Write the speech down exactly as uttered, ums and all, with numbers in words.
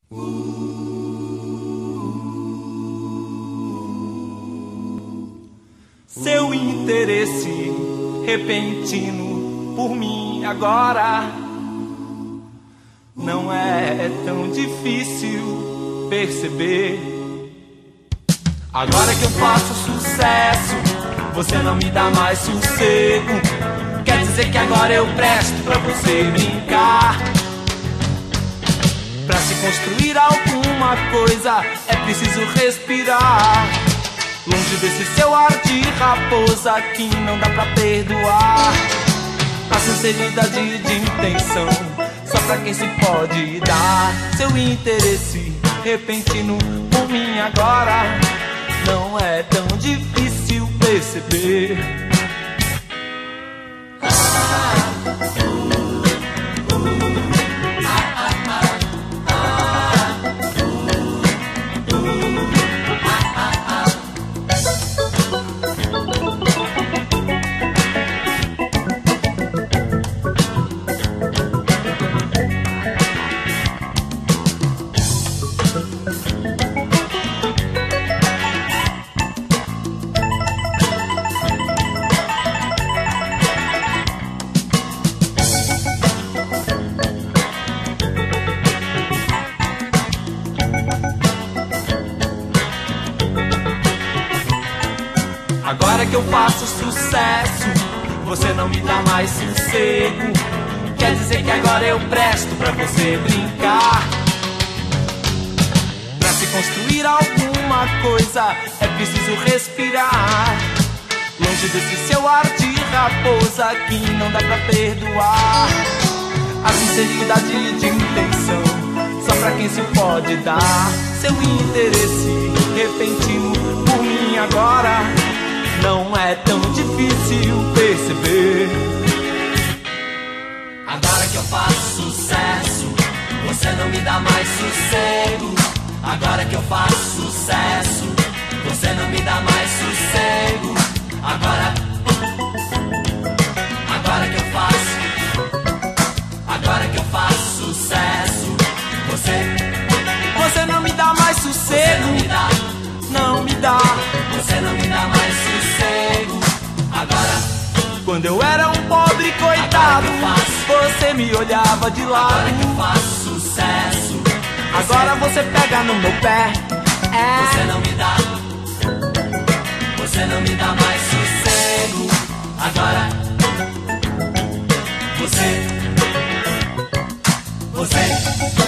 Seu interesse repentino por mim agora não é tão difícil perceber. Agora que eu faço sucesso, você não me dá mais sossego. Quer dizer que agora eu presto pra você brincar. Pra se construir alguma coisa é preciso respirar. Longe desse seu ar de raposa que não dá pra perdoar. A sinceridade de intenção só pra quem se pode dar. Seu interesse repentino por mim agora não é tão difícil perceber. Agora que eu faço sucesso, você não me dá mais sossego. Quer dizer que agora eu presto pra você brincar. Pra se construir alguma coisa é preciso respirar. Longe desse seu ar de raposa que não dá pra perdoar. A sinceridade de intenção só pra quem se pode dar. Seu interesse repentino por mim agora não é tão difícil perceber. Agora que eu faço sucesso, você não me dá mais sossego. Agora que eu faço sucesso, você não me dá mais sossego. Agora, agora que eu faço, agora que eu faço sucesso, você, você não me dá mais você sossego. não me dá, Não me dá. você não me dá mais sossego. Agora, Quando eu era um pobre coitado, Agora que eu faço. você me olhava de agora que eu lado. faço sucesso, Agora você pega no meu pé. você É, não me dá, você não me dá mais sossego. Agora, você, você